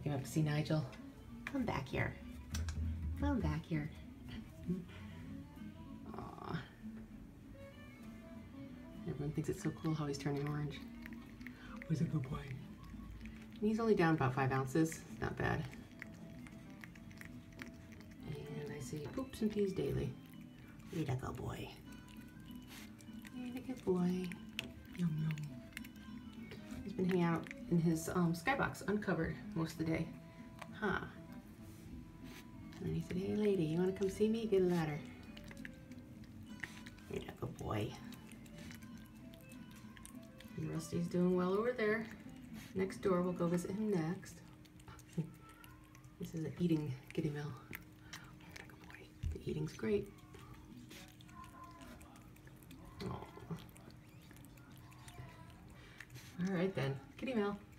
came up to see Nigel. Come back here. Come back here. Aww. Everyone thinks it's so cool how he's turning orange. He's a good boy. And he's only down about 5 ounces. It's not bad. And I see poops and pees daily. You're a good boy. You're a good boy. Yum yum. He's been hanging out in his skybox uncovered most of the day. Huh. And then he said, hey lady, you want to come see me? Get a ladder. You're a good boy. And Rusty's doing well over there. Next door, we'll go visit him next. This is an eating kitty mill. Good boy. The eating's great. Aww. All right then, kitty mill.